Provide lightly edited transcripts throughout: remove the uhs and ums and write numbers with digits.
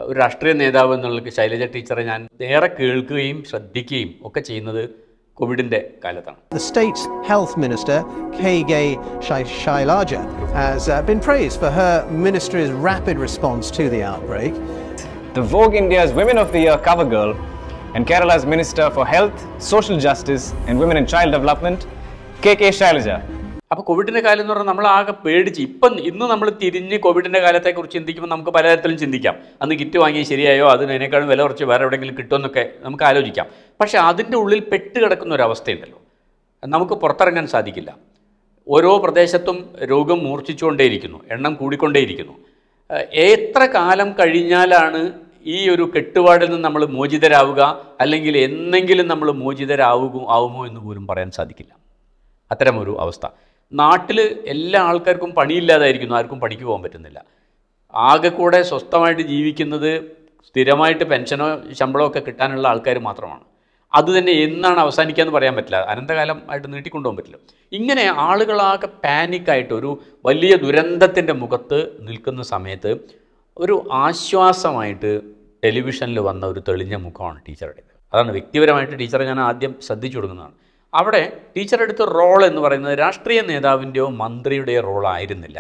ഒരു രാഷ്ട്രീയ നേതാവ് എന്നുള്ള ശൈലജ ടീച്ചറെ ഞാൻ ഏറെ കേൾക്കുകയും ശ്രദ്ധിക്കുകയും ഒക്കെ ചെയ്യുന്നത് കോവിഡിന്റെ കാലത്താണ്. The state's health minister, K.G. Shailaja, has been praised for her ministry's rapid response to the outbreak. The Vogue India's Women of the Year cover girl and Kerala's Minister for Health, Social Justice and Women and Child Development, K.K. Shailaja. അപ്പോൾ കോവിഡിൻ്റെ കാലം എന്ന് പറഞ്ഞാൽ നമ്മൾ ആകെ പേടിച്ച് ഇന്ന് നമ്മൾ തിരിഞ്ഞ് കോവിഡിൻ്റെ കാലത്തെക്കുറിച്ച് ചിന്തിക്കുമ്പോൾ നമുക്ക് പലതരത്തിലും ചിന്തിക്കാം. അന്ന് കിറ്റ് വാങ്ങി ശരിയായോ, അതിനേക്കാളും വില കുറച്ച് വേറെ എവിടെയെങ്കിലും കിട്ടുമെന്നൊക്കെ നമുക്ക് ആലോചിക്കാം. പക്ഷേ അതിൻ്റെ ഉള്ളിൽ പെട്ട് കിടക്കുന്ന ഒരവസ്ഥയുണ്ടല്ലോ, നമുക്ക് പുറത്തിറങ്ങാൻ സാധിക്കില്ല. ഓരോ പ്രദേശത്തും രോഗം മൂർച്ഛിച്ചുകൊണ്ടേയിരിക്കുന്നു, എണ്ണം കൂടിക്കൊണ്ടേയിരിക്കുന്നു. എത്ര കാലം കഴിഞ്ഞാലാണ് ഈ ഒരു കെട്ടുപാടിൽ നിന്ന് നമ്മൾ മോചിതരാവുക, അല്ലെങ്കിൽ എന്നെങ്കിലും നമ്മൾ ആവുമോ എന്ന് പോലും പറയാൻ സാധിക്കില്ല. അത്തരമൊരു അവസ്ഥ. നാട്ടിൽ എല്ലാ ആൾക്കാർക്കും പണിയില്ലാതായിരിക്കുന്നു, ആർക്കും പണിക്ക് പോകാൻ പറ്റുന്നില്ല. ആകെ കൂടെ സ്വസ്ഥമായിട്ട് ജീവിക്കുന്നത് സ്ഥിരമായിട്ട് പെൻഷനോ ശമ്പളമോ ഒക്കെ കിട്ടാനുള്ള ആൾക്കാർ മാത്രമാണ്. അതുതന്നെ എന്നാണ് അവസാനിക്കുക എന്ന് പറയാൻ പറ്റില്ല, അനന്തകാലം ആയിട്ട് നീട്ടിക്കൊണ്ടുപോകാൻ പറ്റില്ല. ഇങ്ങനെ ആളുകളാകെ പാനിക്കായിട്ട് ഒരു വലിയ ദുരന്തത്തിൻ്റെ മുഖത്ത് നിൽക്കുന്ന സമയത്ത് ഒരു ആശ്വാസമായിട്ട് ടെലിവിഷനിൽ വന്ന ഒരു തെളിഞ്ഞ മുഖമാണ് ടീച്ചറുടേത്. അതാണ് വ്യക്തിപരമായിട്ട് ടീച്ചറെ ഞാൻ ആദ്യം ശ്രദ്ധിച്ചു കൊടുക്കുന്നതാണ്. അവിടെ ടീച്ചർ എടുത്ത റോൾ എന്ന് പറയുന്നത് രാഷ്ട്രീയ നേതാവിൻ്റെയോ മന്ത്രിയുടെയോ റോളായിരുന്നില്ല,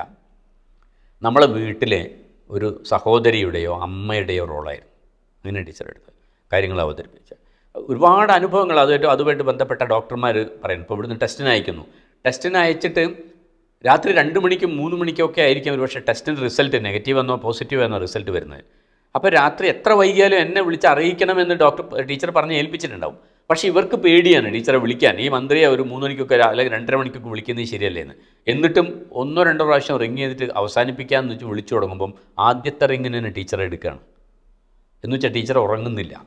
നമ്മളെ വീട്ടിലെ ഒരു സഹോദരിയുടെയോ അമ്മയുടെയോ റോളായിരുന്നു. അങ്ങനെ ടീച്ചർ എടുത്ത് കാര്യങ്ങൾ അവതരിപ്പിച്ച് ഒരുപാട് അനുഭവങ്ങൾ അതുമായിട്ട് ബന്ധപ്പെട്ട ഡോക്ടർമാർ പറയുന്നു. ഇപ്പോൾ ഇവിടുന്ന് ടെസ്റ്റിന് അയച്ചിട്ട് രാത്രി 2 മണിക്കും 3 മണിക്കും ഒക്കെ ആയിരിക്കും ഒരു പക്ഷേ ടെസ്റ്റിൻ്റെ റിസൾട്ട് നെഗറ്റീവ് എന്നോ പോസിറ്റീവ് എന്നോ റിസൾട്ട് വരുന്നത്. അപ്പോൾ രാത്രി എത്ര വൈകിയാലും എന്നെ വിളിച്ച് അറിയിക്കണമെന്ന് ടീച്ചർ പറഞ്ഞ് ഏൽപ്പിച്ചിട്ടുണ്ടാവും. പക്ഷേ ഇവർക്ക് പേടിയാണ് ടീച്ചറെ വിളിക്കാൻ. ഈ മന്ത്രിയെ ഒരു 3 മണിക്കൊക്കെ അല്ലെങ്കിൽ 2:30 മണിക്കൊക്കെ വിളിക്കുന്നത് ശരിയല്ലേ എന്ന്. എന്നിട്ടും 1-2 പ്രാവശ്യം റിങ് ചെയ്തിട്ട് അവസാനിപ്പിക്കാമെന്ന് വെച്ച് വിളിച്ചു തുടങ്ങുമ്പം ആദ്യത്തെ റിങ്ങിന് തന്നെ ടീച്ചറെ എടുക്കുകയാണ്. എന്ന് വെച്ചാൽ ടീച്ചർ ഉറങ്ങുന്നില്ല,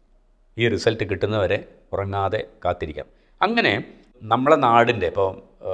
ഈ റിസൾട്ട് കിട്ടുന്നവരെ ഉറങ്ങാതെ കാത്തിരിക്കാം. അങ്ങനെ നമ്മളെ നാടിൻ്റെ ഇപ്പോൾ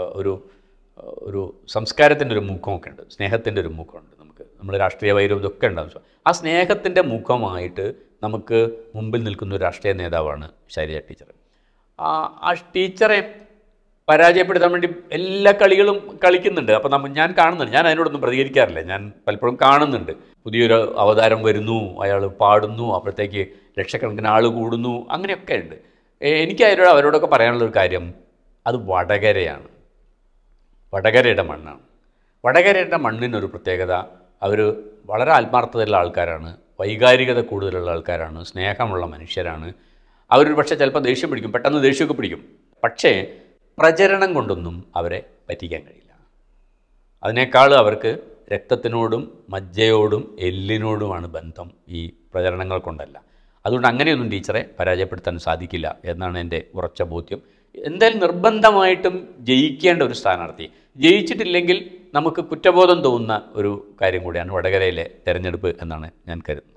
ഒരു സംസ്കാരത്തിൻ്റെ ഒരു മുഖമൊക്കെ ഉണ്ട്, സ്നേഹത്തിൻ്റെ ഒരു മുഖമുണ്ട്. നമ്മൾ രാഷ്ട്രീയ വൈരം ഇതൊക്കെ ഉണ്ടാകും. ആ സ്നേഹത്തിൻ്റെ മുഖമായിട്ട് നമുക്ക് മുമ്പിൽ നിൽക്കുന്ന ഒരു രാഷ്ട്രീയ നേതാവാണ് ശൈലജ ടീച്ചർ. ആ ടീച്ചറെ പരാജയപ്പെടുത്താൻ വേണ്ടി എല്ലാ കളികളും കളിക്കുന്നുണ്ട്. അപ്പോൾ ഞാൻ കാണുന്നുണ്ട്, ഞാൻ അതിനോടൊന്നും പ്രതികരിക്കാറില്ല, ഞാൻ പലപ്പോഴും കാണുന്നുണ്ട്. പുതിയൊരു അവതാരം വരുന്നു, അയാൾ പാടുന്നു, അപ്പോഴത്തേക്ക് ലക്ഷക്കണക്കിന് ആൾ കൂടുന്നു, അങ്ങനെയൊക്കെ ഉണ്ട്. എനിക്ക് അവരോടൊക്കെ പറയാനുള്ളൊരു കാര്യം, അത് വടകരയാണ്, വടകരയുടെ മണ്ണാണ്. വടകരയുടെ മണ്ണിനൊരു പ്രത്യേകത, അവർ വളരെ ആത്മാർത്ഥതയുള്ള ആൾക്കാരാണ്, വൈകാരികത കൂടുതലുള്ള ആൾക്കാരാണ്, സ്നേഹമുള്ള മനുഷ്യരാണ്. അവരൊരു പക്ഷേ ചിലപ്പോൾ ദേഷ്യം പിടിക്കും, പെട്ടെന്ന് ദേഷ്യമൊക്കെ പിടിക്കും. പക്ഷേ പ്രചരണം കൊണ്ടൊന്നും അവരെ പറ്റിക്കാൻ കഴിയില്ല. അതിനേക്കാൾ അവർക്ക് രക്തത്തിനോടും മജ്ജയോടും എല്ലിനോടുമാണ് ബന്ധം, ഈ പ്രചരണങ്ങൾ കൊണ്ടല്ല. അതുകൊണ്ട് അങ്ങനെയൊന്നും ടീച്ചറെ പരാജയപ്പെടുത്താൻ സാധിക്കില്ല എന്നാണ് എൻ്റെ ഉറച്ച ബോധ്യം. എന്തായാലും നിർബന്ധമായിട്ടും ജയിക്കേണ്ട ഒരു സ്ഥാനാർത്ഥി, ജയിച്ചിട്ടില്ലെങ്കിൽ നമുക്ക് കുറ്റബോധം തോന്നുന്ന ഒരു കാര്യം കൂടിയാണ് വടകരയിലെ തെരഞ്ഞെടുപ്പ് എന്നാണ് ഞാൻ കരുതുന്നത്.